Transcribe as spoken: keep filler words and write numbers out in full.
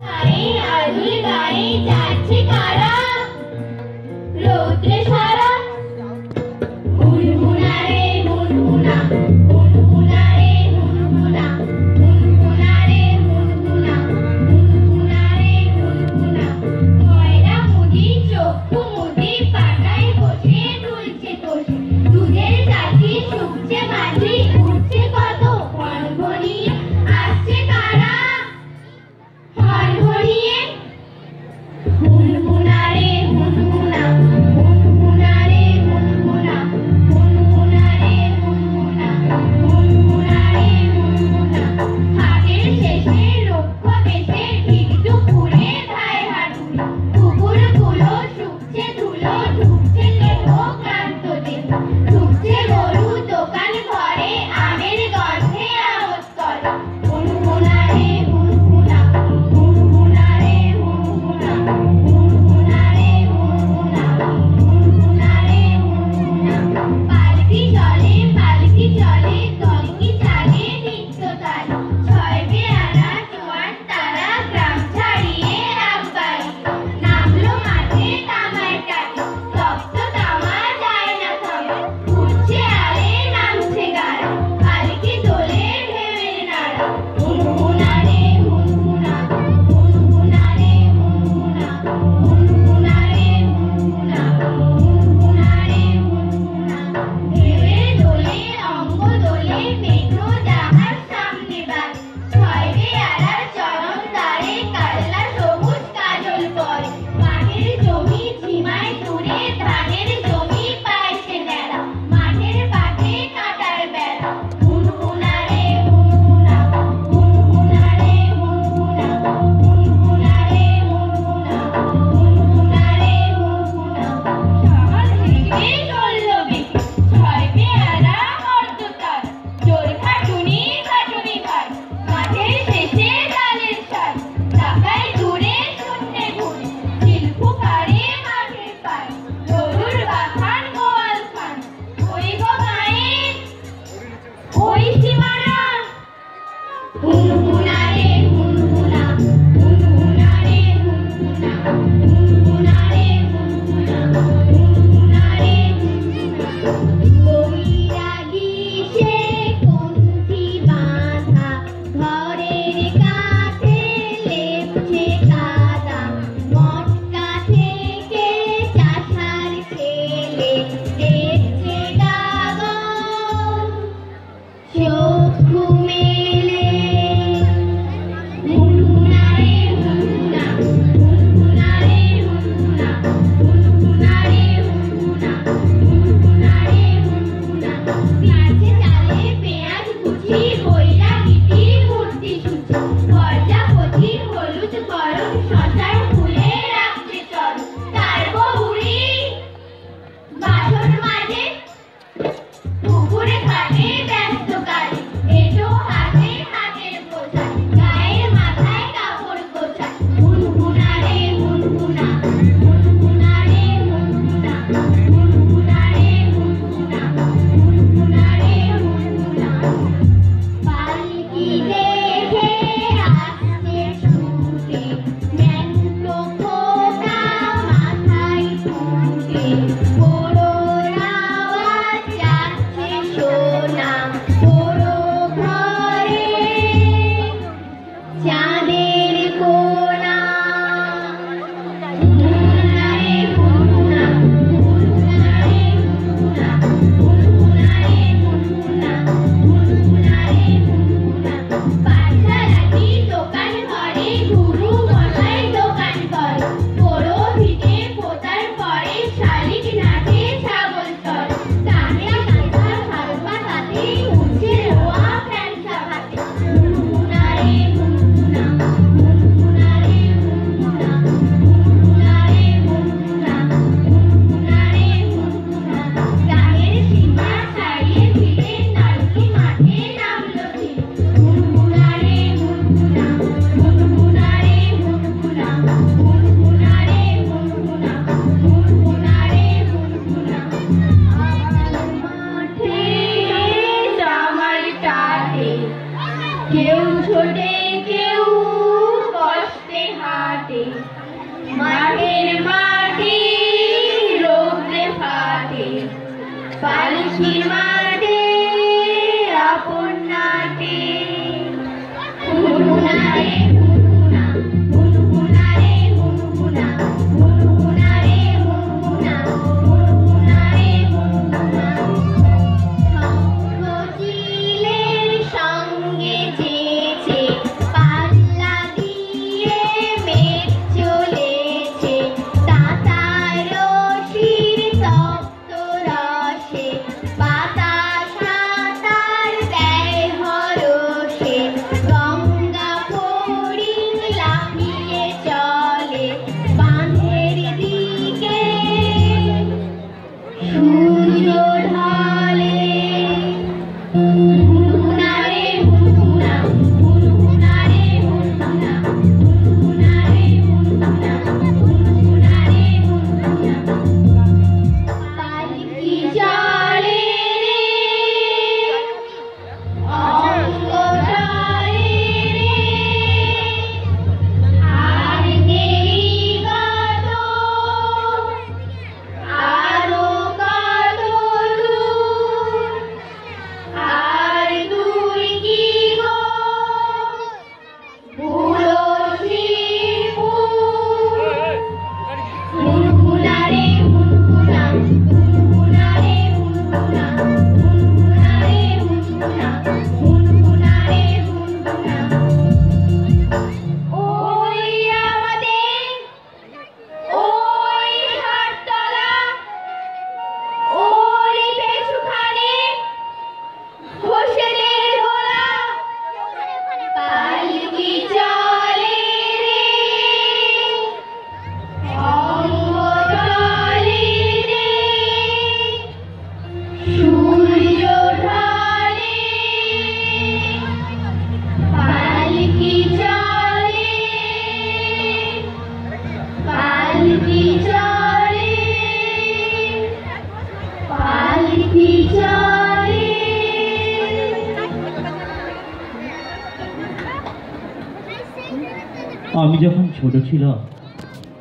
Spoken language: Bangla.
গায়ে আদুল গায়ে যাচ্ছে কারা রৌদ্রে সারা হুনহুনা রে হুনহুনা হুনহুনা রে হুনহুনা হুনহুনা রে হুনহুনা হুনহুনা রে হুনহুনা ময়না মুদি চক্ষু মুদি পাতায় বসে তুলছে তোষে দুধের চাচি শুকছে মাঝি উঠছে কত হনহনিয়ে আসছে কারা হনহনিয়ে হুনহুনা রে হুনহুনা হুনহুনা রে হুনহুনা হুনহুনা রে হুনহুনা হুনহুনা রে হুনহুনা হাটের শেষে রক্ষ বেশে ঠিক দুপুরে ধায় হাঁটুনি কুকুরগুলো শুকছে ধুলো ঢুকছে দেহ ক্লান্ত দেহ ঢুকছে গরু দোকান ঘরে আমের গন্ধে আওয়াজ করে হুনহুনা রে হুনহুনা হুনহুনা রে হুনহুনা সূর্য ঢালে পালকি চলে পালকি চলে পালকি চলে। আমি যখন ছোট ছিলাম